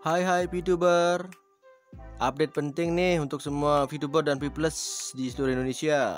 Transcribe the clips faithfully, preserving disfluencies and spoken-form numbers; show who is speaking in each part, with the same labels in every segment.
Speaker 1: Hai hai VTuber, update penting nih untuk semua VTuber dan Vplus di seluruh Indonesia.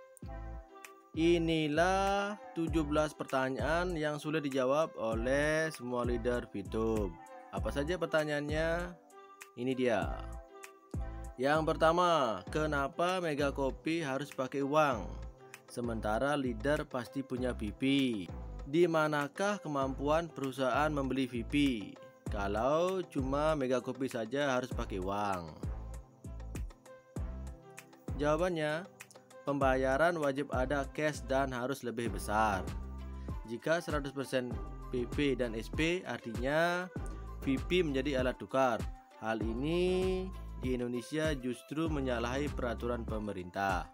Speaker 1: Inilah tujuh belas pertanyaan yang sudah dijawab oleh semua leader VTube. Apa saja pertanyaannya? Ini dia. Yang pertama, kenapa Mega Copy harus pakai uang? Sementara leader pasti punya V P. Di manakah kemampuan perusahaan membeli V P? Kalau cuma Mega Copy saja harus pakai uang. Jawabannya, pembayaran wajib ada cash dan harus lebih besar. Jika seratus persen P P dan S P, artinya V P menjadi alat tukar. Hal ini di Indonesia justru menyalahi peraturan pemerintah.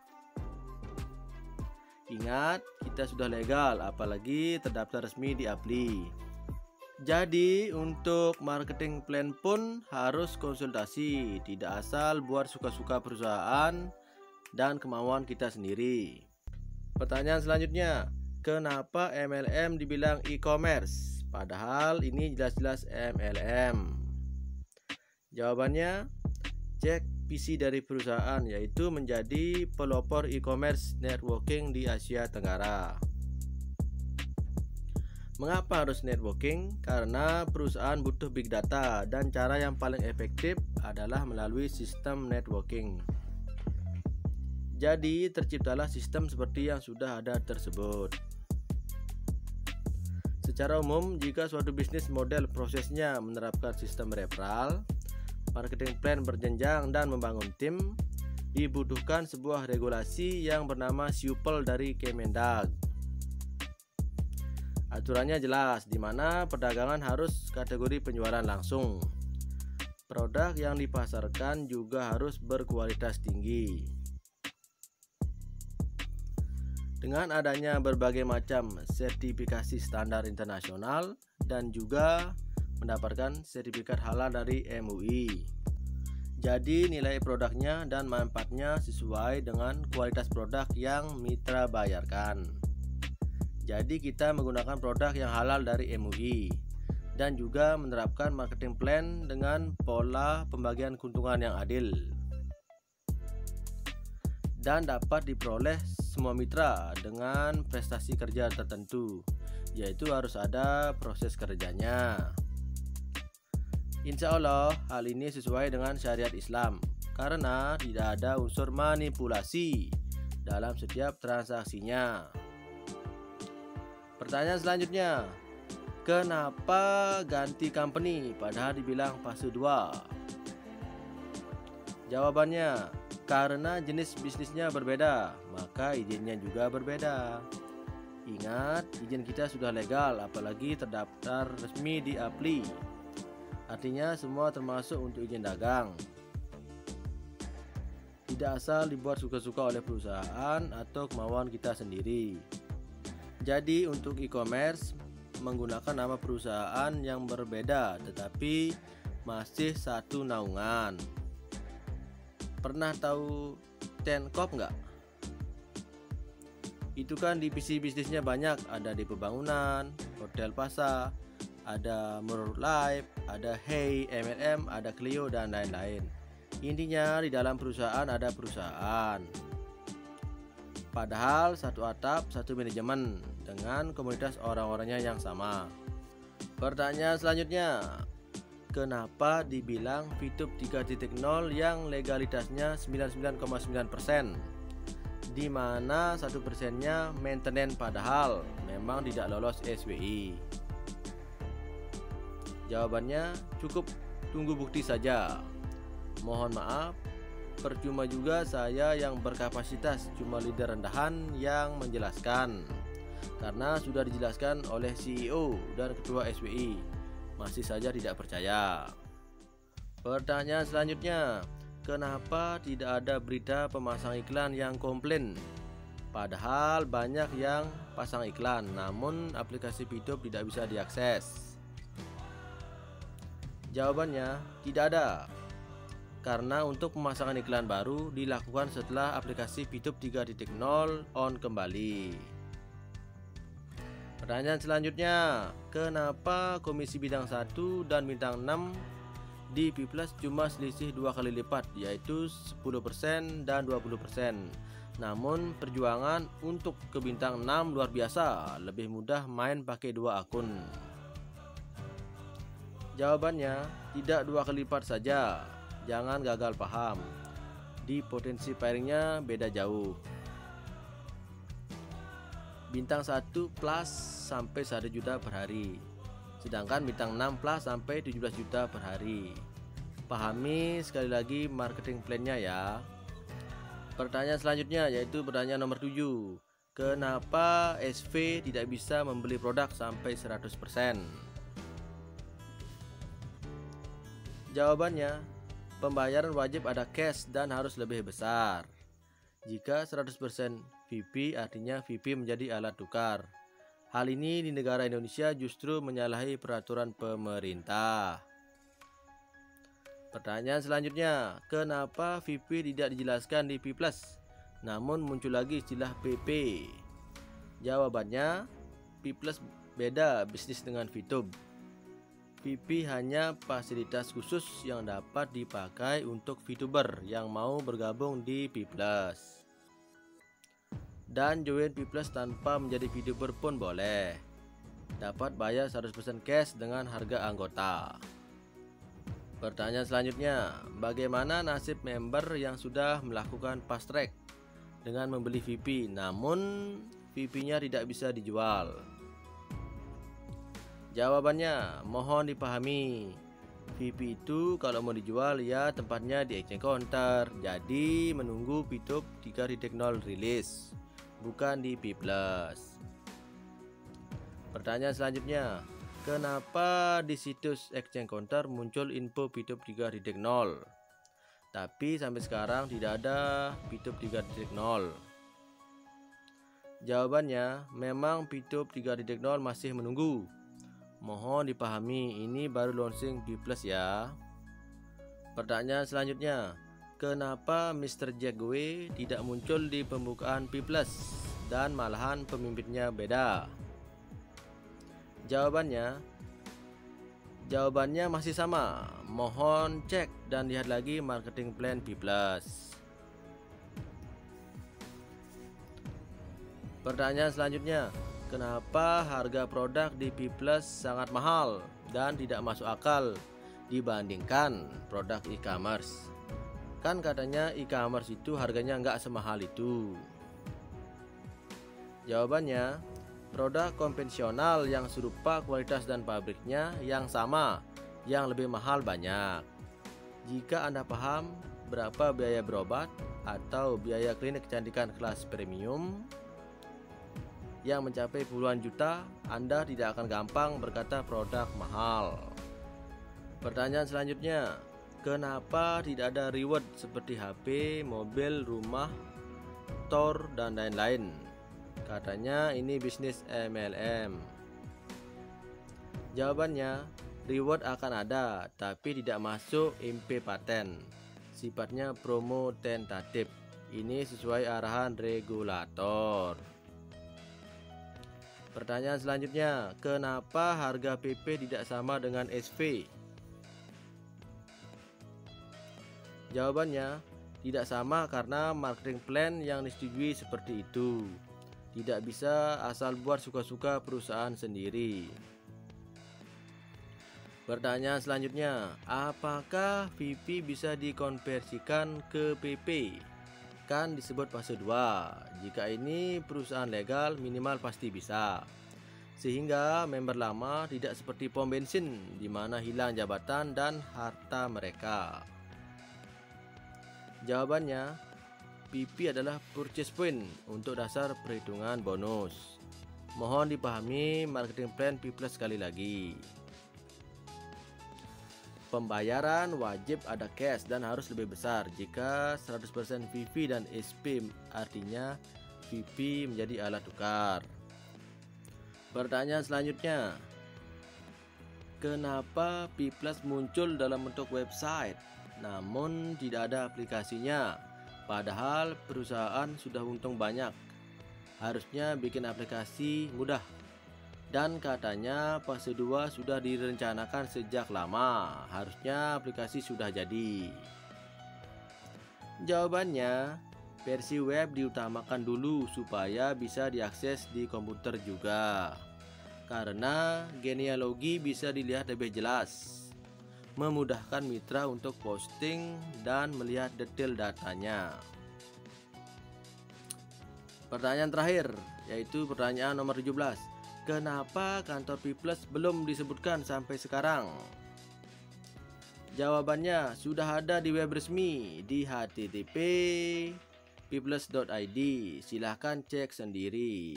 Speaker 1: Ingat, kita sudah legal, apalagi terdaftar resmi di Apply. Jadi untuk marketing plan pun harus konsultasi, tidak asal buat suka-suka perusahaan dan kemauan kita sendiri. Pertanyaan selanjutnya, kenapa M L M dibilang e-commerce? Padahal ini jelas-jelas M L M. Jawabannya, cek P C dari perusahaan, yaitu menjadi pelopor e-commerce networking di Asia Tenggara. Mengapa harus networking? Karena perusahaan butuh big data dan cara yang paling efektif adalah melalui sistem networking. Jadi terciptalah sistem seperti yang sudah ada tersebut. Secara umum, jika suatu bisnis model prosesnya menerapkan sistem referral, marketing plan berjenjang dan membangun tim, dibutuhkan sebuah regulasi yang bernama Supel dari Kemendag. Aturannya jelas, di mana perdagangan harus kategori penjualan langsung. Produk yang dipasarkan juga harus berkualitas tinggi. Dengan adanya berbagai macam sertifikasi standar internasional dan juga mendapatkan sertifikat halal dari M U I. Jadi nilai produknya dan manfaatnya sesuai dengan kualitas produk yang mitra bayarkan. Jadi kita menggunakan produk yang halal dari M U I dan juga menerapkan marketing plan dengan pola pembagian keuntungan yang adil dan dapat diperoleh semua mitra dengan prestasi kerja tertentu, yaitu harus ada proses kerjanya. Insya Allah hal ini sesuai dengan syariat Islam karena tidak ada unsur manipulasi dalam setiap transaksinya. Pertanyaan selanjutnya, kenapa ganti company padahal dibilang fase dua? Jawabannya, karena jenis bisnisnya berbeda, maka izinnya juga berbeda. Ingat, izin kita sudah legal, apalagi terdaftar resmi di Apply. Artinya semua termasuk untuk izin dagang. Tidak asal dibuat suka-suka oleh perusahaan atau kemauan kita sendiri. Jadi untuk e-commerce menggunakan nama perusahaan yang berbeda tetapi masih satu naungan. Pernah tahu Tencop nggak? Itu kan divisi bisnisnya banyak, ada di pembangunan, hotel Pasa, ada Murur Life, ada Hey, M L M, ada Clio dan lain-lain. Intinya di dalam perusahaan ada perusahaan. Padahal satu atap, satu manajemen dengan komunitas orang-orangnya yang sama. Pertanyaan selanjutnya, kenapa dibilang VTube tiga titik nol yang legalitasnya sembilan puluh sembilan koma sembilan persen, di mana satu persennya maintenance padahal memang tidak lolos S W I? Jawabannya, cukup tunggu bukti saja. Mohon maaf, percuma juga saya yang berkapasitas, cuma leader rendahan yang menjelaskan. Karena sudah dijelaskan oleh C E O dan Ketua S W I, masih saja tidak percaya. Pertanyaan selanjutnya, kenapa tidak ada berita pemasang iklan yang komplain? Padahal banyak yang pasang iklan, namun aplikasi VTube tidak bisa diakses. Jawabannya, tidak ada. Karena untuk pemasangan iklan baru dilakukan setelah aplikasi VTube tiga titik nol on kembali. Pertanyaan selanjutnya, kenapa Komisi Bidang satu dan Bintang enam Di P Plus cuma selisih dua kali lipat, yaitu sepuluh persen dan dua puluh persen. Namun perjuangan untuk ke bintang enam luar biasa, lebih mudah main pakai dua akun. Jawabannya tidak dua kali lipat saja, jangan gagal paham. Di potensi pairingnya beda jauh. Bintang satu plus sampai satu juta per hari, sedangkan bintang enam plus sampai tujuh belas juta per hari. Pahami sekali lagi marketing plan-nya ya. Pertanyaan selanjutnya yaitu pertanyaan nomor tujuh. Kenapa S V tidak bisa membeli produk sampai seratus persen? Jawabannya, pembayaran wajib ada cash dan harus lebih besar. Jika seratus persen V P artinya V P menjadi alat tukar. Hal ini di negara Indonesia justru menyalahi peraturan pemerintah. Pertanyaan selanjutnya, kenapa V P tidak dijelaskan di P Plus, namun muncul lagi istilah P P? Jawabannya, P Plus beda bisnis dengan VTube. V P hanya fasilitas khusus yang dapat dipakai untuk VTuber yang mau bergabung di P Plus. Dan join P Plus tanpa menjadi VTuber pun boleh. Dapat bayar seratus persen cash dengan harga anggota. Pertanyaan selanjutnya, bagaimana nasib member yang sudah melakukan fast track dengan membeli V P namun V P-nya tidak bisa dijual? Jawabannya, mohon dipahami. V P itu kalau mau dijual ya tempatnya di exchange counter, jadi menunggu VTube tiga titik nol rilis, bukan di P Plus. Pertanyaan selanjutnya, kenapa di situs exchange counter muncul info VTube tiga titik nol, tapi sampai sekarang tidak ada VTube tiga titik nol? Jawabannya, memang VTube tiga titik nol masih menunggu. Mohon dipahami, ini baru launching P Plus ya. Pertanyaan selanjutnya, kenapa mister Jagwe tidak muncul di pembukaan P Plus dan malahan pemimpinnya beda? Jawabannya, jawabannya masih sama. Mohon cek dan lihat lagi marketing plan P Plus. Pertanyaan selanjutnya, kenapa harga produk di P Plus sangat mahal dan tidak masuk akal dibandingkan produk e-commerce? Kan katanya e-commerce itu harganya nggak semahal itu. Jawabannya, produk konvensional yang serupa kualitas dan pabriknya yang sama, yang lebih mahal banyak. Jika Anda paham berapa biaya berobat atau biaya klinik kecantikan kelas premium yang mencapai puluhan juta, Anda tidak akan gampang berkata produk mahal. Pertanyaan selanjutnya, kenapa tidak ada reward seperti H P, mobil, rumah, tour, dan lain-lain? Katanya ini bisnis M L M. Jawabannya, reward akan ada, tapi tidak masuk M P paten. Sifatnya promo tentatif. Ini sesuai arahan regulator. Pertanyaan selanjutnya, kenapa harga P P tidak sama dengan S V? Jawabannya, tidak sama karena marketing plan yang disetujui seperti itu. Tidak bisa asal buat suka-suka perusahaan sendiri. Pertanyaan selanjutnya, apakah V P bisa dikonversikan ke P P? Kan disebut fase dua. Jika ini perusahaan legal, minimal pasti bisa. Sehingga member lama tidak seperti pom bensin di mana hilang jabatan dan harta mereka. Jawabannya, P P adalah purchase point untuk dasar perhitungan bonus. Mohon dipahami marketing plan P Plus sekali lagi. Pembayaran wajib ada cash dan harus lebih besar. Jika seratus persen V P dan S P artinya V P menjadi alat tukar. Pertanyaan selanjutnya, kenapa P Plus muncul dalam bentuk website namun tidak ada aplikasinya? Padahal perusahaan sudah untung banyak. Harusnya bikin aplikasi mudah. Dan katanya fase dua sudah direncanakan sejak lama. Harusnya aplikasi sudah jadi. Jawabannya, versi web diutamakan dulu supaya bisa diakses di komputer juga. Karena genealogi bisa dilihat lebih jelas, memudahkan mitra untuk posting dan melihat detail datanya. Pertanyaan terakhir, yaitu pertanyaan nomor tujuh belas. Kenapa kantor Piplus belum disebutkan sampai sekarang? Jawabannya sudah ada di web resmi di h t t p piplus dot i d. Silahkan cek sendiri.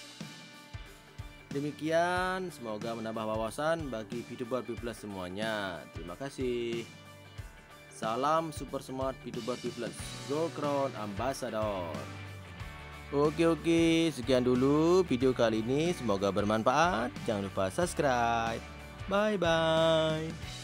Speaker 1: Demikian, semoga menambah wawasan bagi VTuber Piplus semuanya. Terima kasih. Salam super smart VTuber Piplus. Go Crown Ambassador. Oke oke, sekian dulu video kali ini. Semoga bermanfaat. Jangan lupa subscribe. Bye bye.